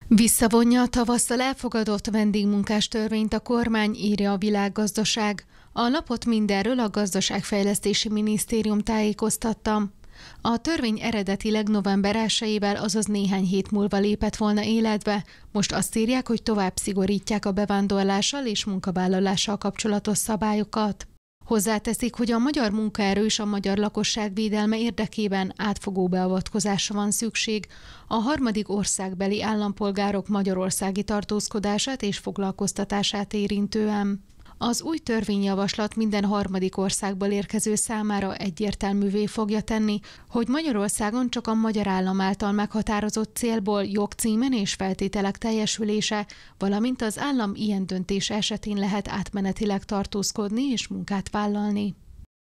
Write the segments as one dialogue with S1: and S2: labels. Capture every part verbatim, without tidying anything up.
S1: Visszavonja a tavasszal elfogadott vendégmunkás törvényt a kormány, írja a Világgazdaság. A lapot mindenről a Gazdaságfejlesztési Minisztérium tájékoztatta. A törvény eredetileg november elsejével, azaz néhány hét múlva lépett volna életbe. Most azt írják, hogy tovább szigorítják a bevándorlással és munkavállalással kapcsolatos szabályokat. Hozzáteszik, hogy a magyar munkaerő és a magyar lakosság védelme érdekében átfogó beavatkozásra van szükség a harmadik országbeli állampolgárok magyarországi tartózkodását és foglalkoztatását érintően. Az új törvényjavaslat minden harmadik országból érkező számára egyértelművé fogja tenni, hogy Magyarországon csak a magyar állam által meghatározott célból jogcímen és feltételek teljesülése, valamint az állam ilyen döntés esetén lehet átmenetileg tartózkodni és munkát vállalni.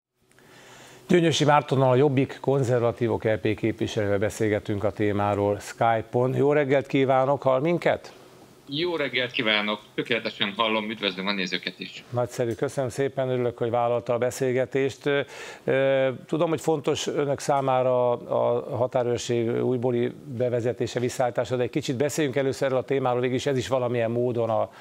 S2: Gyöngyösi Mártonnal, a Jobbik konzervatívok é pé képviselővel beszélgetünk a témáról Skype-on. Jó reggelt kívánok, hall minket?
S3: Jó reggelt kívánok, tökéletesen hallom, üdvözlöm a nézőket is.
S2: Nagyszerű, köszönöm szépen, örülök, hogy vállalta a beszélgetést. Tudom, hogy fontos önök számára a határőrség újbóli bevezetése, visszaállítása, de egy kicsit beszéljünk először erről a témáról, végülis ez is valamilyen módon a,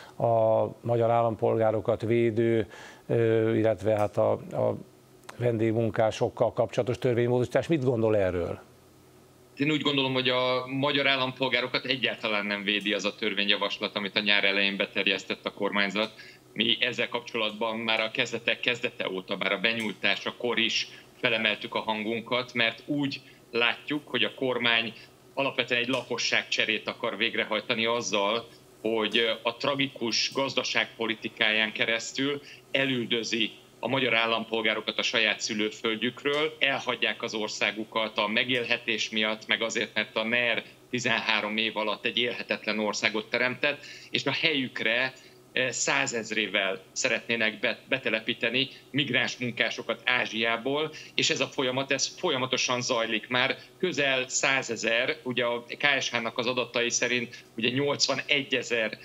S2: a magyar állampolgárokat védő, illetve hát a, a vendégmunkásokkal kapcsolatos törvénymódosítás. Mit gondol erről?
S3: Én úgy gondolom, hogy a magyar állampolgárokat egyáltalán nem védi az a törvényjavaslat, amit a nyár elején beterjesztett a kormányzat. Mi ezzel kapcsolatban már a kezdetek kezdete óta, már a benyújtásakor is felemeltük a hangunkat, mert úgy látjuk, hogy a kormány alapvetően egy lakosságcserét akar végrehajtani azzal, hogy a tragikus gazdaságpolitikáján keresztül elüldözi a magyar állampolgárokat a saját szülőföldjükről, elhagyják az országukat a megélhetés miatt, meg azért, mert a NER tizenhárom év alatt egy élhetetlen országot teremtett, és a helyükre százezrével szeretnének betelepíteni migráns munkásokat Ázsiából, és ez a folyamat, ez folyamatosan zajlik. Már közel százezer, ugye a ká es há-nak az adatai szerint ugye nyolcvanegy-ezer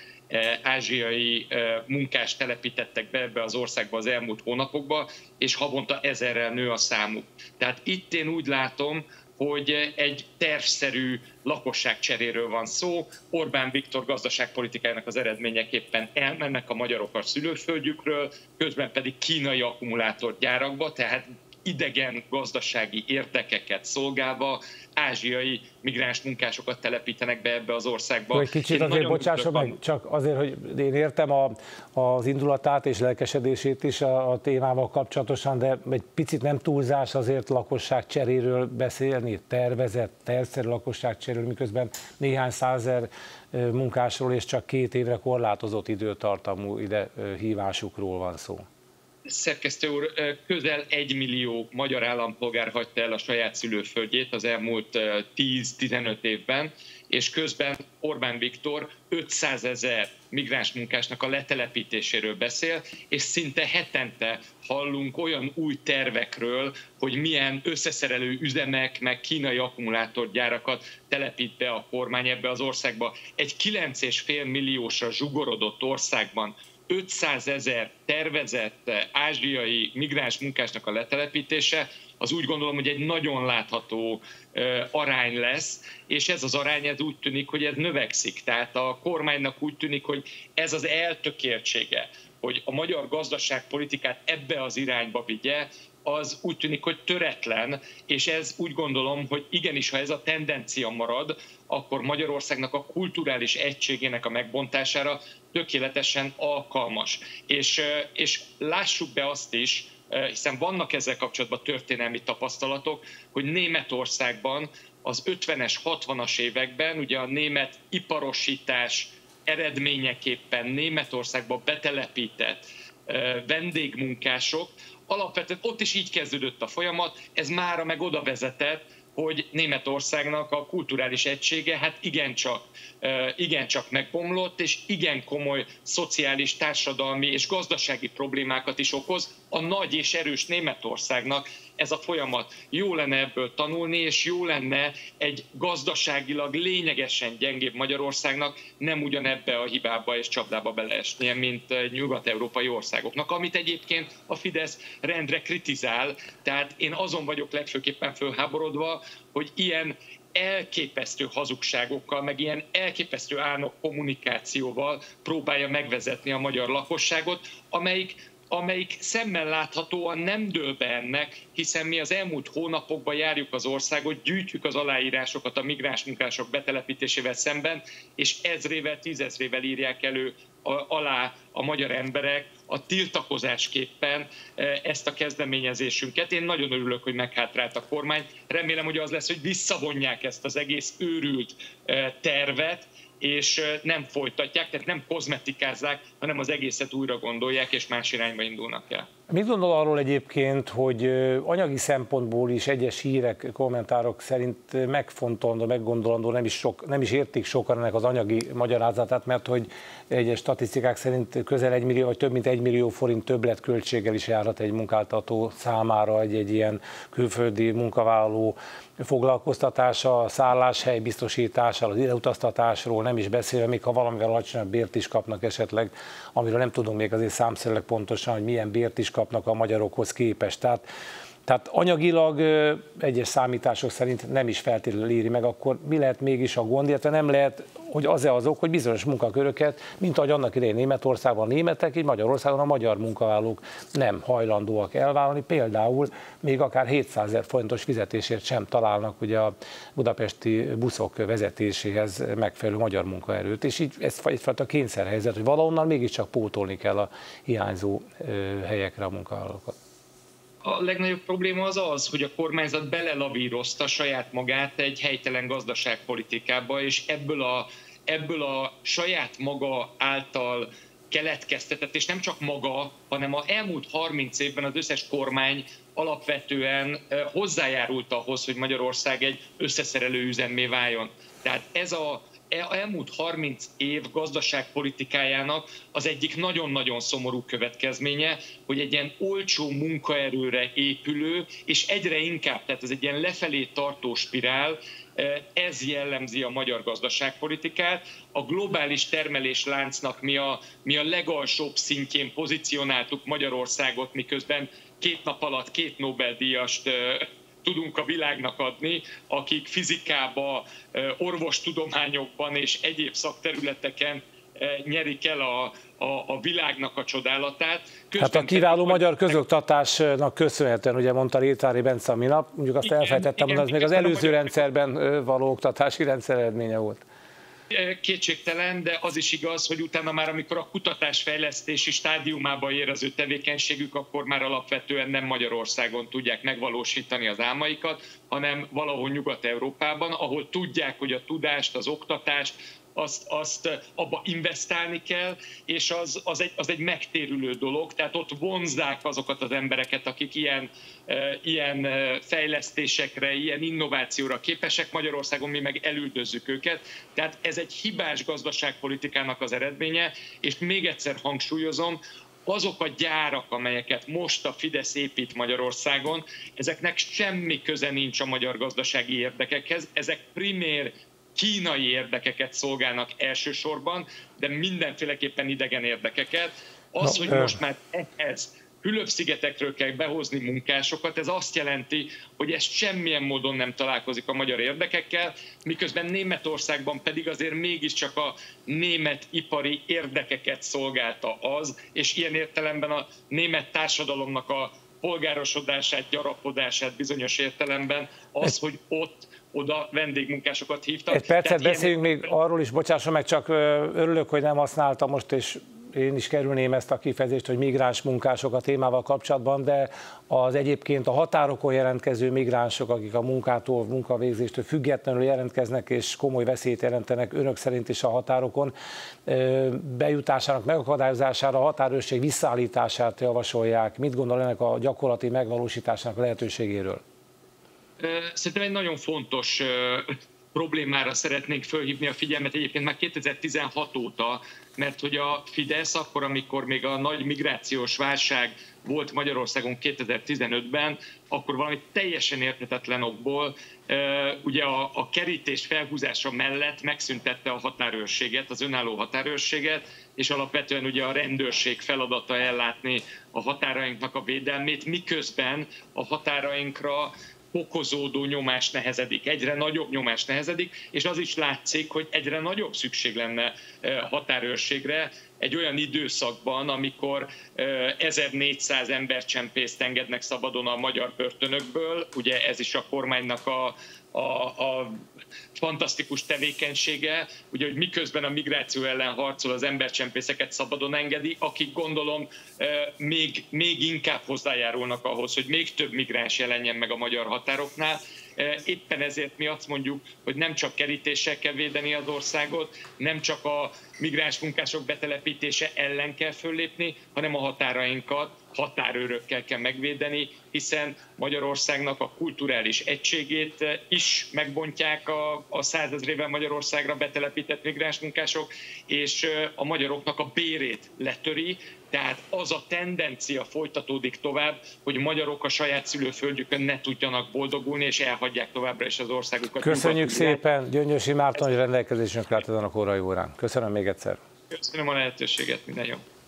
S3: ázsiai munkást telepítettek be ebbe az országba az elmúlt hónapokban, és havonta ezerrel nő a számuk. Tehát itt én úgy látom, hogy egy tervszerű lakosságcseréről van szó. Orbán Viktor gazdaságpolitikájának az eredményeképpen elmennek a magyarok a szülőföldjükről, közben pedig kínai akkumulátorgyárakba, tehát idegen gazdasági érdekeket szolgálva ázsiai migráns munkásokat telepítenek be ebbe az országba.
S2: Egy kicsit én azért bocsássa meg, csak azért, hogy én értem a, az indulatát és lelkesedését is a, a témával kapcsolatosan, de egy picit nem túlzás azért lakosságcseréről beszélni, tervezett, tervszerű lakosságcseréről, miközben néhány százezer munkásról és csak két évre korlátozott időtartamú ide hívásukról van szó.
S3: Szerkesztő úr, közel egy millió magyar állampolgár hagyta el a saját szülőföldjét az elmúlt tíz-tizenöt évben, és közben Orbán Viktor ötszázezer migráns munkásnak a letelepítéséről beszél, és szinte hetente hallunk olyan új tervekről, hogy milyen összeszerelő üzemek, meg kínai akkumulátorgyárakat telepít be a kormány ebbe az országba. Egy kilenc és fél milliósra zsugorodott országban ötszázezer tervezett ázsiai migráns munkásnak a letelepítése, az úgy gondolom, hogy egy nagyon látható arány lesz, és ez az arány ez úgy tűnik, hogy ez növekszik. Tehát a kormánynak úgy tűnik, hogy ez az eltökéltsége, hogy a magyar gazdaságpolitikát ebbe az irányba vigye, az úgy tűnik, hogy töretlen, és ez úgy gondolom, hogy igenis, ha ez a tendencia marad, akkor Magyarországnak a kulturális egységének a megbontására tökéletesen alkalmas. És, és lássuk be azt is, hiszen vannak ezzel kapcsolatban történelmi tapasztalatok, hogy Németországban az ötvenes, hatvanas években ugye a német iparosítás eredményeképpen Németországba betelepített vendégmunkások, alapvetően ott is így kezdődött a folyamat, ez mára meg oda vezetett, hogy Németországnak a kulturális egysége hát igencsak, igencsak megbomlott, és igen komoly szociális, társadalmi és gazdasági problémákat is okoz a nagy és erős Németországnak ez a folyamat. Jó lenne ebből tanulni, és jó lenne egy gazdaságilag lényegesen gyengébb Magyarországnak nem ugyanebbe a hibába és csapdába beleesnie, mint nyugat-európai országoknak, amit egyébként a Fidesz rendre kritizál. Tehát én azon vagyok legfőképpen fölháborodva, hogy ilyen elképesztő hazugságokkal, meg ilyen elképesztő álnok kommunikációval próbálja megvezetni a magyar lakosságot, amelyik amelyik szemmel láthatóan nem dől be ennek, hiszen mi az elmúlt hónapokban járjuk az országot, gyűjtjük az aláírásokat a migráns munkások betelepítésével szemben, és ezrével, tízezrével írják elő alá a magyar emberek a tiltakozásképpen ezt a kezdeményezésünket. Én nagyon örülök, hogy meghátrált a kormány. Remélem, hogy az lesz, hogy visszavonják ezt az egész őrült tervet, és nem folytatják, tehát nem kozmetikázzák, hanem az egészet újra gondolják, és más irányba indulnak el.
S2: Mit gondol arról egyébként, hogy anyagi szempontból is egyes hírek, kommentárok szerint megfontolandó, meggondolandó, nem is, sok, nem is értik sokan ennek az anyagi magyarázatát, mert hogy egyes statisztikák szerint közel egy millió, vagy több mint egy millió forint többletköltséggel is járhat egy munkáltató számára egy, egy ilyen külföldi munkavállaló foglalkoztatása, szálláshely biztosításáról, az ideutaztatásról, nem is beszélve, még ha valamivel alacsonyabb bért is kapnak esetleg, amiről nem tudunk még azért számszerűleg pontosan, hogy milyen bért is kapnak a magyarokhoz képest. Tehát, tehát anyagilag egyes számítások szerint nem is feltétlenül éri meg, akkor mi lehet mégis a gond, illetve nem lehet, hogy az-e azok, hogy bizonyos munkaköröket, mint ahogy annak idején Németországban a németek, így Magyarországon a magyar munkavállalók nem hajlandóak elvállalni, például még akár hétszázezer forintos fizetésért sem találnak ugye a budapesti buszok vezetéséhez megfelelő magyar munkaerőt, és így ez egyfajta kényszerhelyzet, hogy valahonnan mégiscsak pótolni kell a hiányzó helyekre a munkavállalókat.
S3: A legnagyobb probléma az az, hogy a kormányzat belelavírozta saját magát egy helytelen gazdaságpolitikába, és ebből a, ebből a saját maga által keletkeztetett, és nem csak maga, hanem az elmúlt harminc évben az összes kormány alapvetően hozzájárult ahhoz, hogy Magyarország egy összeszerelő üzemmé váljon. Tehát ez a elmúlt harminc év gazdaságpolitikájának az egyik nagyon-nagyon szomorú következménye, hogy egy ilyen olcsó munkaerőre épülő, és egyre inkább, tehát ez egy ilyen lefelé tartó spirál, ez jellemzi a magyar gazdaságpolitikát. A globális termelésláncnak mi a, mi a legalsóbb szintjén pozícionáltuk Magyarországot, miközben két nap alatt két Nobel-díjast tudunk a világnak adni, akik fizikába, orvostudományokban és egyéb szakterületeken nyerik el a, a, a világnak a csodálatát. Közben
S2: hát a kiváló magyar közoktatásnak köszönhetően, ugye mondta Rétári Bence a minap, mondjuk azt igen, elfejtettem, igen, hogy az még az előző rendszerben való oktatási rendszer eredménye volt.
S3: Kétségtelen, de az is igaz, hogy utána már, amikor a kutatásfejlesztési stádiumába ér az ő tevékenységük, akkor már alapvetően nem Magyarországon tudják megvalósítani az álmaikat, hanem valahol Nyugat-Európában, ahol tudják, hogy a tudást, az oktatást, azt, azt abba investálni kell, és az, az, egy, az egy megtérülő dolog, tehát ott vonzzák azokat az embereket, akik ilyen, e, ilyen fejlesztésekre, ilyen innovációra képesek. Magyarországon mi meg elüldözzük őket, tehát ez egy hibás gazdaságpolitikának az eredménye, és még egyszer hangsúlyozom, azok a gyárak, amelyeket most a Fidesz épít Magyarországon, ezeknek semmi köze nincs a magyar gazdasági érdekekhez, ezek primér kínai érdekeket szolgálnak elsősorban, de mindenféleképpen idegen érdekeket. Az, hogy most már ehhez Fülöp-szigetekről kell behozni munkásokat, ez azt jelenti, hogy ez semmilyen módon nem találkozik a magyar érdekekkel, miközben Németországban pedig azért mégiscsak a német ipari érdekeket szolgálta az, és ilyen értelemben a német társadalomnak a polgárosodását, gyarapodását bizonyos értelemben az, hogy ott oda vendégmunkásokat hívtak.
S2: Egy percet Tehát beszéljünk ilyen... még arról is, bocsásson meg, csak örülök, hogy nem használtam most, és én is kerülném ezt a kifejezést, hogy migráns munkások a témával kapcsolatban, de az egyébként a határokon jelentkező migránsok, akik a munkától, munkavégzéstől függetlenül jelentkeznek és komoly veszélyt jelentenek önök szerint is a határokon, bejutásának megakadályozására, a határőrség visszaállítását javasolják. Mit gondol ennek a gyakorlati megvalósításának lehetőségéről?
S3: Szerintem egy nagyon fontos problémára szeretnénk fölhívni a figyelmet egyébként már kétezer-tizenhat óta, mert hogy a Fidesz akkor, amikor még a nagy migrációs válság volt Magyarországon kétezer-tizenötben, akkor valami teljesen érthetetlen okból ugye a, a kerítés felhúzása mellett megszüntette a határőrséget, az önálló határőrséget, és alapvetően ugye a rendőrség feladata ellátni a határainknak a védelmét, miközben a határainkra fokozódó nyomás nehezedik, egyre nagyobb nyomás nehezedik, és az is látszik, hogy egyre nagyobb szükség lenne határőrségre egy olyan időszakban, amikor ezernégyszáz embercsempészt engednek szabadon a magyar börtönökből, ugye ez is a kormánynak a, a, a fantasztikus tevékenysége, ugye, hogy miközben a migráció ellen harcol, az embercsempészeket szabadon engedi, akik gondolom még, még inkább hozzájárulnak ahhoz, hogy még több migráns jelenjen meg a magyar határoknál. Éppen ezért mi azt mondjuk, hogy nem csak kerítéssel kell védeni az országot, nem csak a migráns munkások betelepítése ellen kell föllépni, hanem a határainkat határőrökkel kell megvédeni, hiszen Magyarországnak a kulturális egységét is megbontják a, a százezrével Magyarországra betelepített migráns munkások, és a magyaroknak a bérét letöri, tehát az a tendencia folytatódik tovább, hogy magyarok a saját szülőföldjükön ne tudjanak boldogulni, és elhagyják továbbra is az országukat.
S2: Köszönjük szépen, Gyöngyösi Márton, hogy rendelkezésünkre állt ezen a korai órán. Köszönöm még egyszer.
S3: Köszönöm a lehetőséget, minden jó.